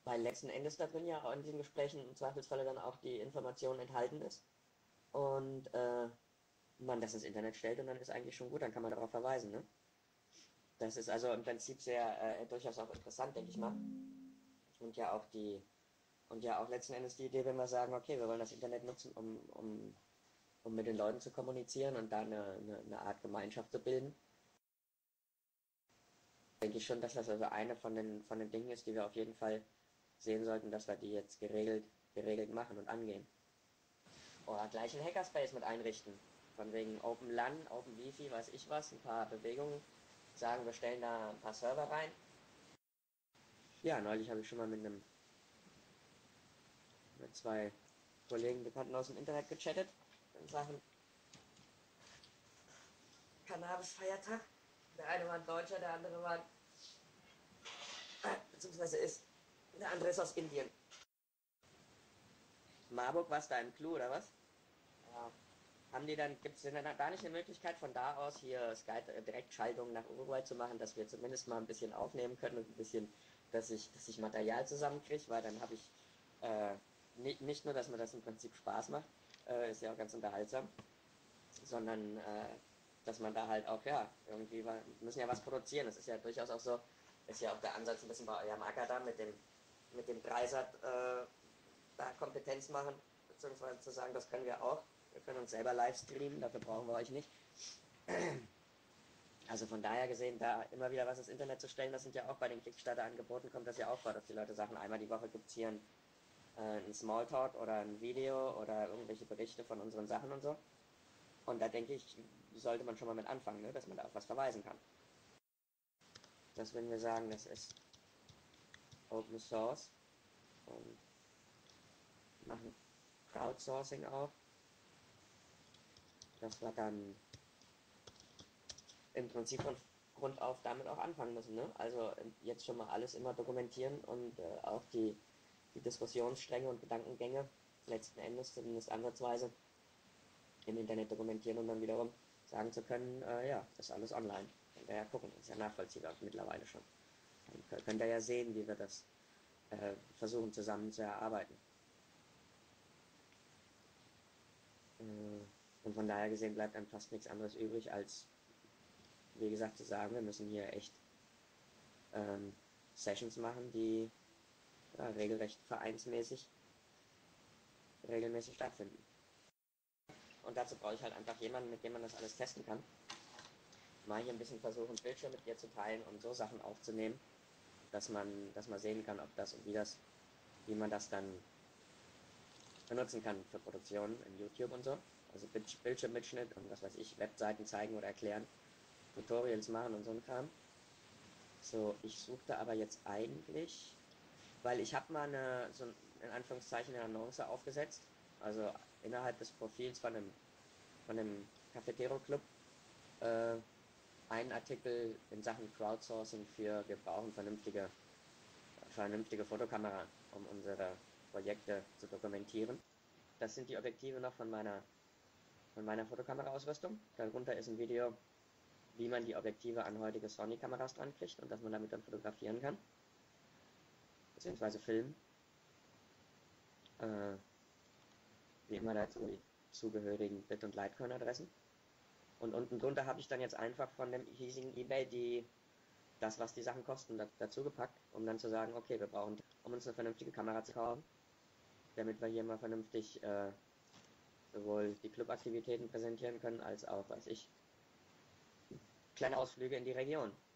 weil letzten Endes da drin ja auch in diesen Gesprächen im Zweifelsfalle dann auch die Information enthalten ist und man das ins Internet stellt und dann ist eigentlich schon gut, dann kann man darauf verweisen, ne? Das ist also im Prinzip sehr durchaus auch interessant, denke ich mal. Und ja auch die und ja auch letzten Endes die Idee, wenn wir sagen, okay, wir wollen das Internet nutzen, um mit den Leuten zu kommunizieren und da eine Art Gemeinschaft zu bilden, denke ich schon, dass das also eine von den Dingen ist, die wir auf jeden Fall sehen sollten, dass wir die jetzt geregelt machen und angehen. Oder gleich einen Hackerspace mit einrichten. Von wegen Open LAN, Open Wifi, weiß ich was, ein paar Bewegungen. Sagen, wir stellen da ein paar Server rein. Ja, neulich habe ich schon mal mit zwei Kollegen, Bekannten aus dem Internet gechattet. In Sachen Cannabis-Feiertag. Der eine war ein Deutscher, der andere war, beziehungsweise ist, der andere ist aus Indien. Marburg, was da im Clou, oder was? Ja. Haben die dann, gibt es denn dann da nicht eine Möglichkeit von da aus hier Skype Direktschaltung nach Uruguay zu machen, dass wir zumindest mal ein bisschen aufnehmen können und ein bisschen, dass ich Material zusammenkriege, weil dann habe ich nicht nur, dass mir das im Prinzip Spaß macht, ist ja auch ganz unterhaltsam, sondern dass man da halt auch, ja, irgendwie, wir müssen ja was produzieren. Das ist ja durchaus auch so, ist ja auch der Ansatz ein bisschen bei eurem Acker da mit dem Dreisat da Kompetenz machen, beziehungsweise zu sagen, das können wir auch. Wir können uns selber live streamen, dafür brauchen wir euch nicht. Also von daher gesehen, da immer wieder was ins Internet zu stellen, das sind ja auch bei den Kickstarter-Angeboten, kommt das ja auch vor, dass die Leute sagen, einmal die Woche gibt's hier ein Smalltalk oder ein Video oder irgendwelche Berichte von unseren Sachen und so. Und da denke ich, sollte man schon mal mit anfangen, ne? Dass man da auf was verweisen kann. Das würden wir sagen, das ist Open Source und machen Crowdsourcing auch, dass wir dann im Prinzip von Grund auf damit auch anfangen müssen. Ne? Also jetzt schon mal alles immer dokumentieren und auch die Diskussionsstränge und Gedankengänge letzten Endes zumindest ansatzweise im Internet dokumentieren und dann wiederum sagen zu können, ja, das ist alles online. Könnt ihr ja gucken, das ist ja nachvollziehbar mittlerweile schon. Dann könnt ihr ja sehen, wie wir das versuchen zusammen zu erarbeiten. Und von daher gesehen bleibt einem fast nichts anderes übrig, als, wie gesagt, zu sagen, wir müssen hier echt Sessions machen, die ja, regelrecht vereinsmäßig regelmäßig stattfinden. Und dazu brauche ich halt einfach jemanden, mit dem man das alles testen kann. Mal hier ein bisschen versuchen, Bildschirm mit dir zu teilen und so Sachen aufzunehmen, dass man sehen kann, ob das und wie man das dann benutzen kann für Produktionen in YouTube und so. Also Bildschirmmitschnitt und was weiß ich, Webseiten zeigen oder erklären, Tutorials machen und so ein Kram. So, ich suchte aber jetzt eigentlich, weil ich habe mal so in Anführungszeichen eine Annonce aufgesetzt, also innerhalb des Profils von dem Cafetero Club, äh, einen Artikel in Sachen Crowdsourcing für wir brauchen vernünftige Fotokamera, um unsere Projekte zu dokumentieren. Das sind die Objektive noch von meiner Fotokamera-Ausrüstung. Darunter ist ein Video, wie man die Objektive an heutige Sony-Kameras dran kriegt und dass man damit dann fotografieren kann, beziehungsweise filmen. Äh, wie immer dazu die zugehörigen Bit- und Litecoin-Adressen. Und unten drunter habe ich dann jetzt einfach von dem hiesigen eBay das, was die Sachen kosten, dazu gepackt, um dann zu sagen, okay, wir brauchen, um uns eine vernünftige Kamera zu kaufen, damit wir hier mal vernünftig sowohl die Clubaktivitäten präsentieren können, als auch, weiß ich, kleine Ausflüge in die Region.